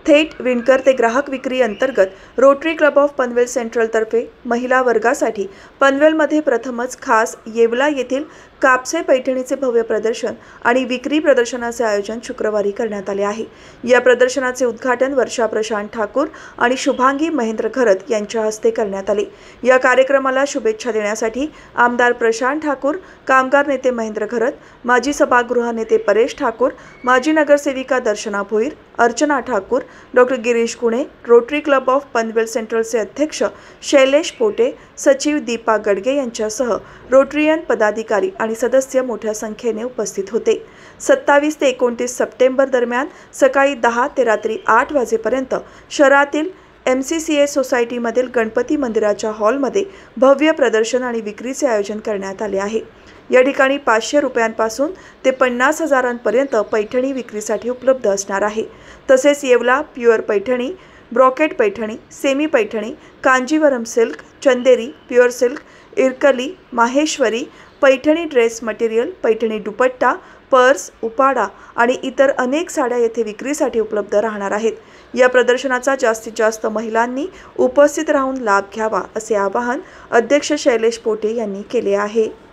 थेट विणकर ते ग्राहक विक्री अंतर्गत रोटरी क्लब ऑफ पनवेल सेंट्रलतर्फे महिला वर्गासाठी पनवेलमध्ये प्रथमच खास येवला येथील कापसे पैठणीचे भव्य प्रदर्शन आणि विक्री प्रदर्शनाचे आयोजन शुक्रवारी करण्यात आले आहे। या प्रदर्शनाचे उद्घाटन वर्षा प्रशांत ठाकूर आणि शुभांगी महेंद्र घरत यांच्या हस्ते करण्यात आले। या कार्यक्रमाला शुभेच्छा देण्यासाठी आमदार प्रशांत ठाकूर, कामगार नेते महेंद्र घरत, माजी सभागृह नेते परेश ठाकूर, माजी नगरसेविका Darshana Bhoir, Archana Thakur, doctor Girish Gune, Rotary Club of Panvel सेंट्रलचे अध्यक्ष शैलेश पोटे, सचिव दीपा गडगे यांच्यासह रोटरीयन पदाधिकारी आणि सदस्य मोठ्या संख्येने उपस्थित होते। 27 ते 29 सप्टेंबर दरम्यान सकाळी 10 ते रात्री 8 वाजेपर्यंत शहरातील MCCA सोसायटीमधील गणपती मंदिराच्या हॉलमध्ये भव्य प्रदर्शन आणि विक्रीचे आयोजन करण्यात आले आहे। या ठिकाणी 500 रुपयांपासून ते 50,000पर्यंत पैठणी विक्रीसाठी उपलब्ध असणार आहे। तसेच Yeola pure Paithani, brocade Paithani, semi Paithani, Kanjeevaram silk, Chanderi, pure silk, Irkali, Maheshwari, Paithani dress material, Paithani dupatta, purse, Uppada आणि इतर अनेक साड्या येथे विक्रीसाठी उपलब्ध राहणार आहेत। या प्रदर्शनाचा जास्तीत जास्त महिलांनी उपस्थित राहून लाभ घ्यावा असे आवाहन अध्यक्ष शैलेश पोटे यांनी केले आहे।